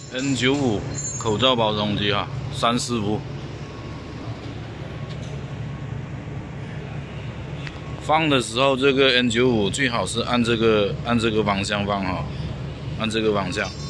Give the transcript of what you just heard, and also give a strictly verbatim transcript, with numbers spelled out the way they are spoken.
N 九十五 口罩包装机哈，三四部。放的时候，这个 N 九十五 最好是按这个按这个方向放哈，按这个方向。